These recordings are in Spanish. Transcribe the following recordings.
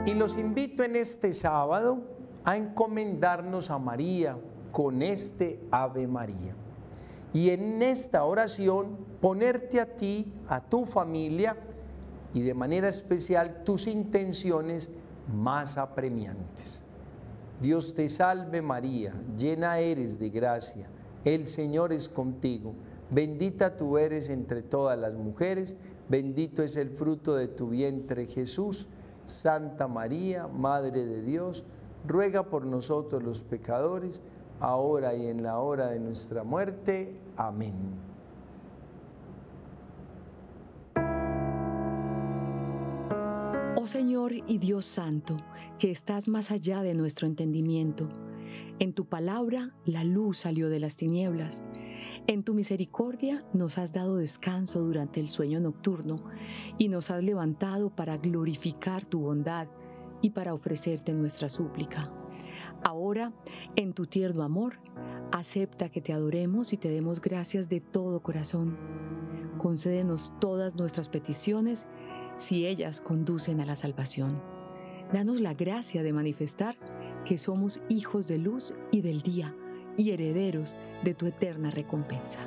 Y los invito en este sábado a encomendarnos a María con este Ave María. Y en esta oración ponerte a ti, a tu familia y de manera especial tus intenciones más apremiantes. Dios te salve María, llena eres de gracia, el Señor es contigo, bendita tú eres entre todas las mujeres, bendito es el fruto de tu vientre Jesús. Santa María, Madre de Dios, ruega por nosotros los pecadores, ahora y en la hora de nuestra muerte. Amén. Oh Señor y Dios Santo, que estás más allá de nuestro entendimiento, en tu palabra la luz salió de las tinieblas. En tu misericordia nos has dado descanso durante el sueño nocturno y nos has levantado para glorificar tu bondad y para ofrecerte nuestra súplica. Ahora, en tu tierno amor, acepta que te adoremos y te demos gracias de todo corazón. Concédenos todas nuestras peticiones si ellas conducen a la salvación. Danos la gracia de manifestar que somos hijos de luz y del día y herederos de tu eterna recompensa.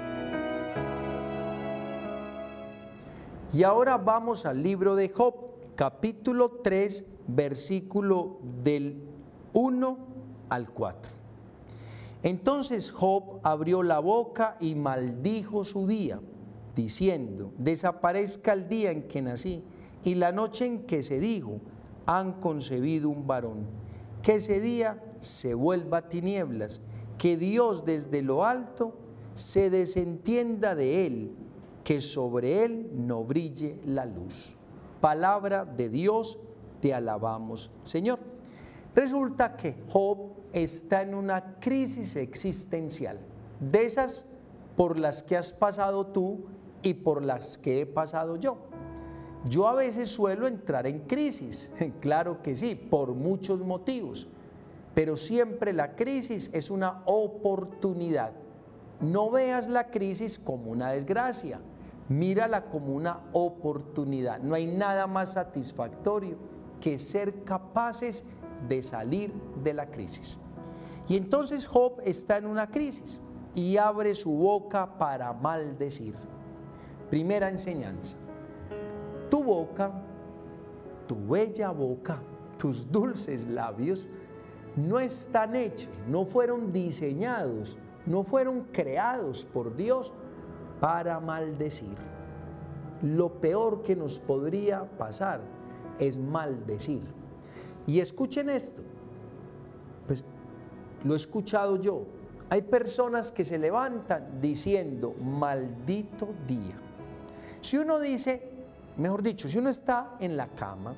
Y ahora vamos al libro de Job, capítulo 3, versículo del 1 al 4. Entonces Job abrió la boca y maldijo su día, diciendo: desaparezca el día en que nací y la noche en que se dijo, han concebido un varón. Que ese día se vuelva tinieblas, que Dios desde lo alto se desentienda de él, que sobre él no brille la luz. Palabra de Dios, te alabamos, Señor. Resulta que Job está en una crisis existencial, de esas por las que has pasado tú y por las que he pasado yo. Yo a veces suelo entrar en crisis, claro que sí, por muchos motivos, pero siempre la crisis es una oportunidad. No veas la crisis como una desgracia, mírala como una oportunidad. No hay nada más satisfactorio que ser capaces de salir de la crisis. Y entonces Job está en una crisis y abre su boca para maldecir. Primera enseñanza: tu boca, tu bella boca, tus dulces labios no están hechos, no fueron diseñados, no fueron creados por Dios para maldecir. Lo peor que nos podría pasar es maldecir. Y escuchen esto, pues lo he escuchado yo. Hay personas que se levantan diciendo maldito día. Si uno dice, mejor dicho, si uno está en la cama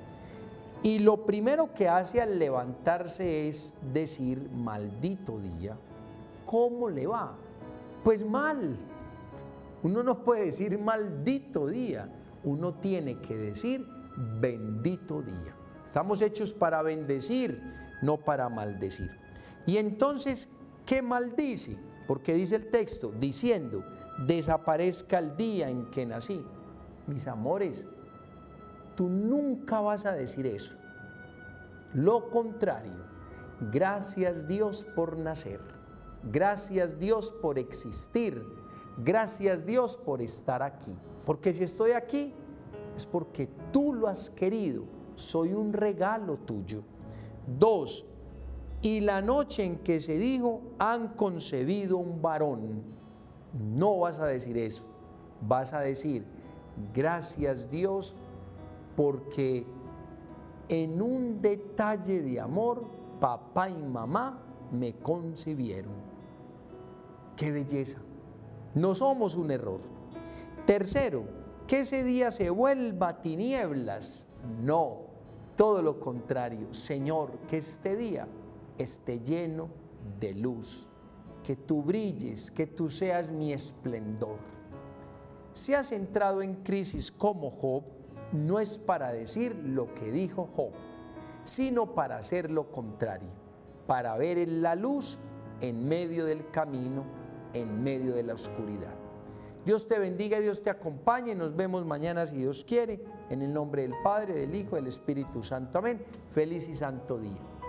y lo primero que hace al levantarse es decir maldito día, ¿cómo le va? Pues mal. Uno no puede decir maldito día, uno tiene que decir bendito día. Estamos hechos para bendecir, no para maldecir. Y entonces, ¿qué maldice? Porque dice el texto, diciendo, desaparezca el día en que nací. Mis amores, tú nunca vas a decir eso. Lo contrario, gracias Dios por nacer, gracias Dios por existir, gracias Dios por estar aquí. Porque si estoy aquí, es porque tú lo has querido, soy un regalo tuyo. 2, y la noche en que se dijo, han concebido un varón. No vas a decir eso, vas a decir, gracias Dios, porque en un detalle de amor, papá y mamá me concibieron. ¡Qué belleza! No somos un error. Tercero, que ese día se vuelva tinieblas. No, todo lo contrario. Señor, que este día esté lleno de luz, que tú brilles, que tú seas mi esplendor. Si has entrado en crisis como Job, no es para decir lo que dijo Job, sino para hacer lo contrario, para ver la luz en medio del camino, en medio de la oscuridad. Dios te bendiga y Dios te acompañe. Nos vemos mañana si Dios quiere. En el nombre del Padre, del Hijo, del Espíritu Santo. Amén. Feliz y santo día.